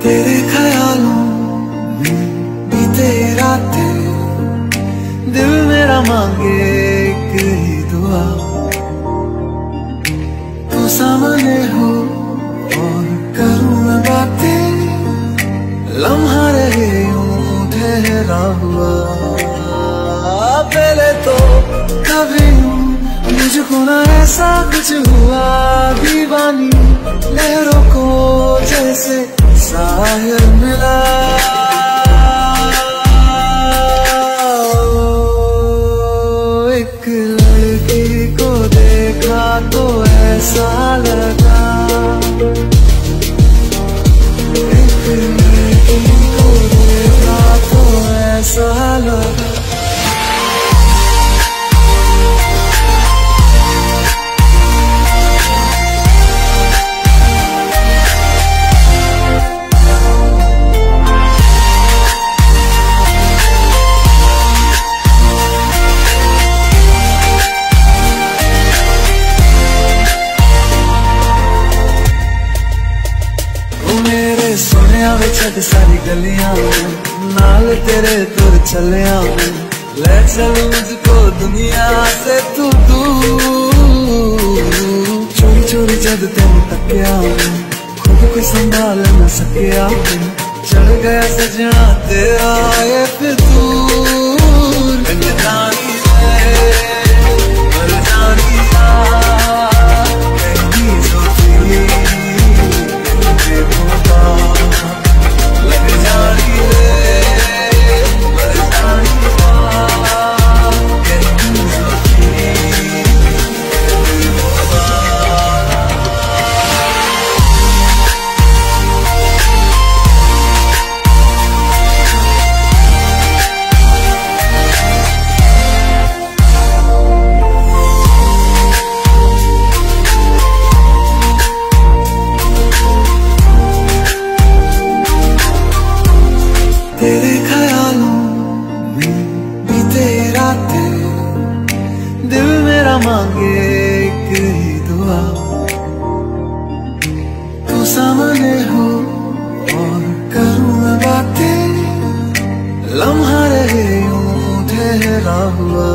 तेरे ख्यालों में बीते रातें, दिल मेरा मांगे एक ही दुआ, तू सामने हो और करूँ मैं बातें, लम्हा रहे यूं ठहरा हुआ। पहले तो कभी मुझको ना ऐसा कुछ हुआ, दीवानी लहरों को जैसे साहिल मिला। एक लड़की को देखा तो ऐसा लगा, एक लड़की को देखा तो ऐसा लगा। वे छट सारी गलियां नाल तेरे तुर चलिया, ले चल मुझको दुनिया से तू दूर। चोरी चोरी जद तेन तकिया, खुद को संभाल न सकिया, चढ़ गया सजना तेरा ये फितूर। जानी है पर जानी तेरे ख्यालों में बीते रातें, दिल मेरा मांगे एक ही दुआ, तू सामने हो और करूँ मैं बातें, लम्हा रहे यूं ठहरा हुआ।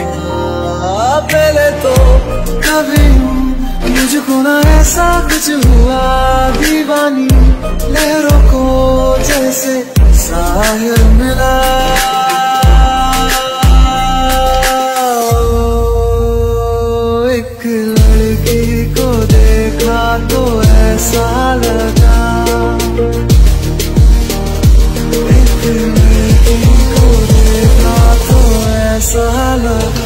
पहले तो कभी मुझको ना ऐसा कुछ हुआ, दीवानी लहरों को जैसे साहिल मिला। एक लड़की को देखा तो ऐसा लगा, एक लड़की को देखा तो ऐसा लगा।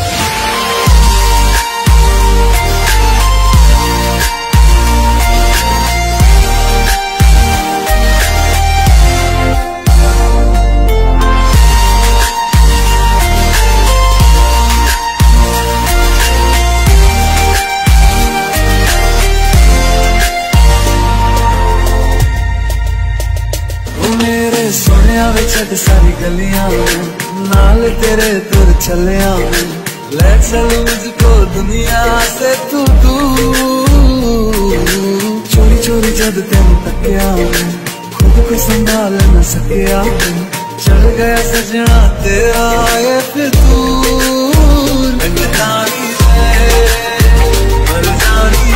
वे छट सारी गलियां नाल तेरे तुर चलिया, ले चल मुझको दुनिया से तू दूर। चोरी चोरी जद तेन तकिया, खुद को संभाल न सकिया, चढ़ गया सजना तेरा ये फितूर। जानी है पर जानी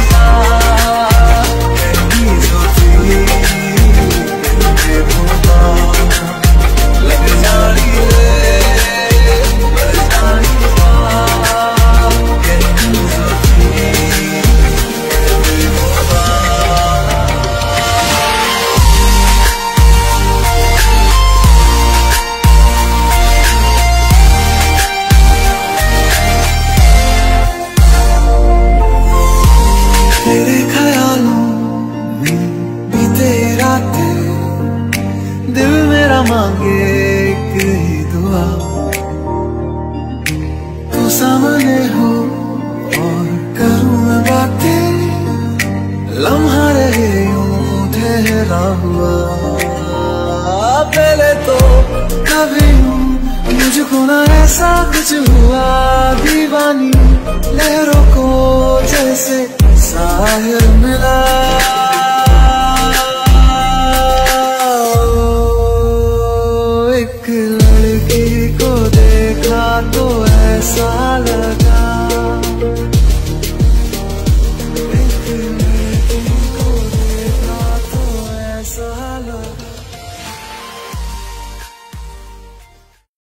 दिल मेरा मांगे एक ही दुआ, तू सामने हो और करूँ मैं बातें, लम्हा रहे यूं ठहरा हुआ। पहले तो कभी मुझको ना ऐसा कुछ हुआ, दीवानी लहरों को जैसे साहिल मिला। लड़की को देखा तो ऐसा लगा